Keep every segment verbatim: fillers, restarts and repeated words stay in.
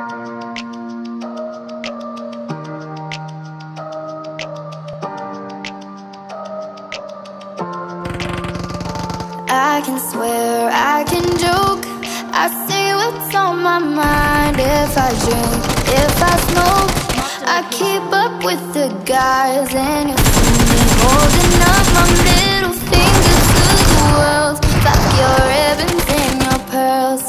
I can swear, I can joke, I say what's on my mind. If I drink, if I smoke, I keep up with the guys. And you see me holding up my middle finger to the world. Fuck your ribbons and your pearls,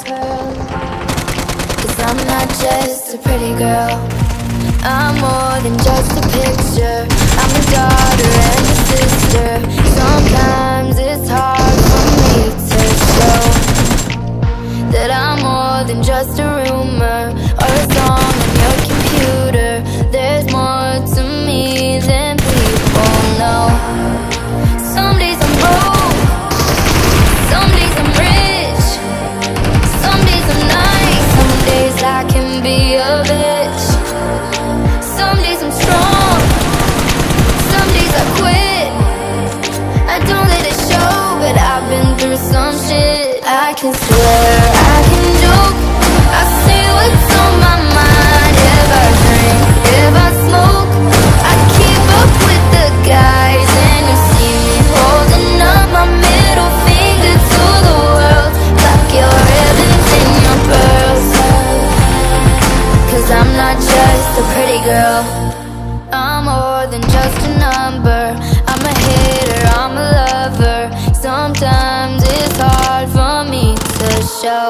cause I'm not just a pretty girl, I'm more than just a picture. I'm a daughter and a sister. Sometimes it's hard for me to show that I'm more than just a rumor or a song on your computer. There's more to me than people know. Some days I'm broke, some days I'm rich, some days I'm nice, some days I can be a bitch. Some days I'm strong, some days I quit. I don't let it show, but I've been through some shit. I can swear, I can joke, I say what's on my mind. If I drink, if I smoke, I keep up with the guys. And you see me holding up my middle finger to the world. Fuck your ribbons and your pearls, cause I'm not just a pretty girl, I'm more than just a number. I'm a hater, I'm a lover. Sometimes it's hard for me to show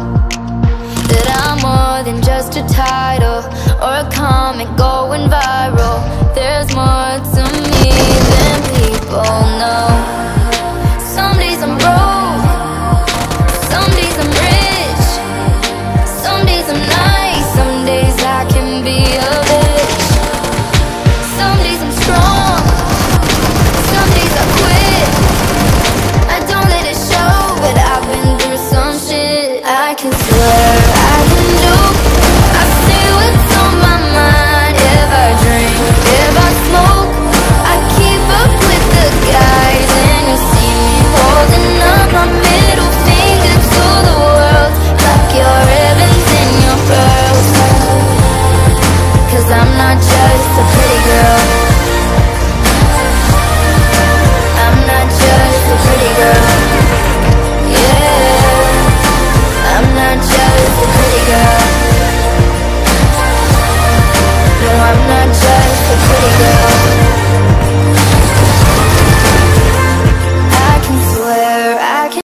that I'm more than just a title or a comment going viral. There's more to me than people know. Some days I'm broke, some days I'm rich, some days I'm nice, some days I can be a bitch. Some days I'm strong, some days I quit. I don't let it show, but I've been through some shit. I can swear,